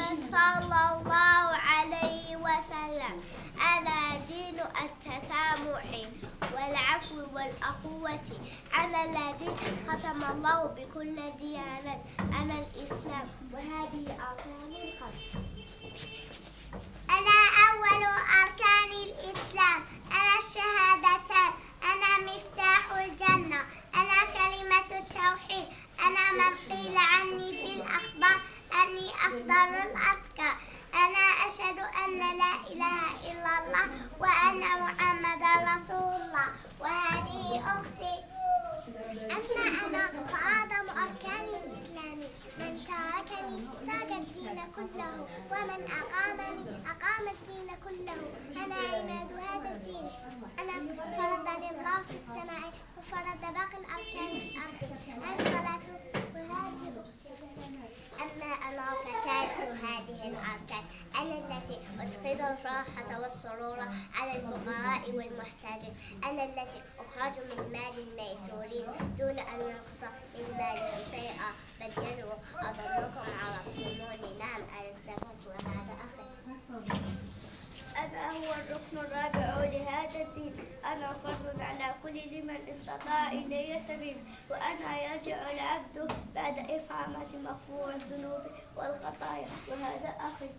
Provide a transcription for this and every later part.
صلى الله عليه وسلم. أنا دين التسامح والعفو والأخوة. أنا الذي ختم الله بكل ديانة. أنا الإسلام وهذه أركاني الخمس. أنا أول أركان الإسلام. أنا الشهادتان. أنا مفتاح الجنة. أنا كلمة التوحيد. أنا من قيل عني في الأخبار أني أفضل الأذكار. أنا أشهد أن لا إله إلا الله وأن محمدا رسول الله. وهذه أختي. أما أنا فأعظم أركان الإسلام من تركني ترك الدين كله ومن أقامني أقام الدين كله. أنا عماد هذا الدين. أنا فرضني الله في السماء وفرض باقي الأركان في الأرض. الصلاة وهذه أختي. أما أنا فتاة هذه الأركان. أنا التي أدخل الراحة والسرور على الفقراء والمحتاجين. أنا التي أخرج من مال الميسورين دون أن ينقص من مالهم شيئا. بل ينوى أظنكم عرفتموني. نعم أنا السبب وهذا أخي. أنا هو الركن الرابع لهذا الدين. أنا فرض على كل لمن استطاع إلي سبيل. وأنا يرجع العبد بعد إقامة مغفور الذنوب والخطايا. وهذا أخي.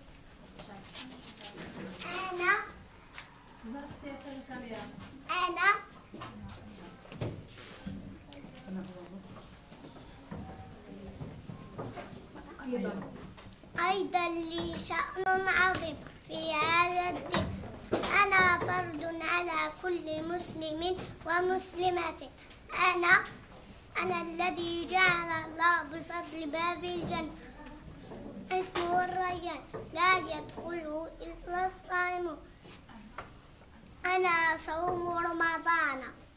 أنا أيضا لي شأن عظيم في هذا الدين. أنا فرض على كل مسلم ومسلمة. أنا الذي جعل الله بفضل باب الجنة اسمه الريان لا يدخله إلا الصائمون. أنا صوم رمضان.